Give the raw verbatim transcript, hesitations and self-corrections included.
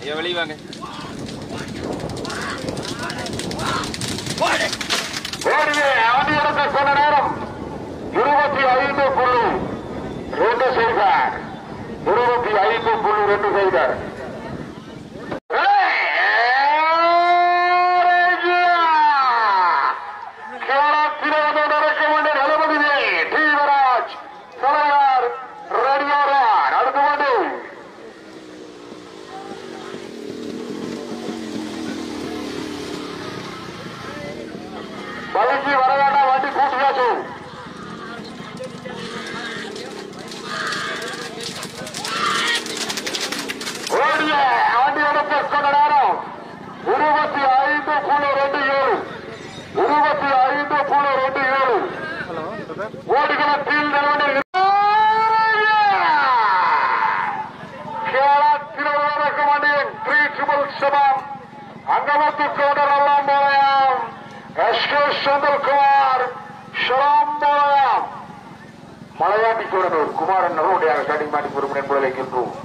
வெளியே வாங்க. அவனிடத்தை சொன்ன நேரம் இருபத்தி ஐந்து புள்ளி ரெண்டு செய்தார். இருபத்தி ஐந்து புள்ளி ரெண்டு செய்தார். நடக்க வேண்டிய நிலமதியே தீவராஜ் தலைவர் ரெடியாரார். அடுத்த வண்டி வலிக்கு வர வேண்டாம். வண்டி கூட்டியாச்சு. ஓடிய வண்டி எடுத்த சொன்ன நேரம் இருபத்தி ஐந்து புள்ளி ரெண்டு ஏழு இருபத்தி ஐந்து புள்ளி ரெண்டு ஏழு ஓடிகளத்தில் நிறுவனம் வண்டியின் த்ரீ ட்ரிபிள் செவன் அங்கமத்து கோடர் எல்லாம் போயாம். எஸ் கே செந்தில்குமார் ஷராம் போயாம். மலையாண்டி சோழனூர் குமாரன் நகருடைய ஸ்டார்டிங் மாட்டி பொறுப்பு என்பதை வைக்கின்றோம்.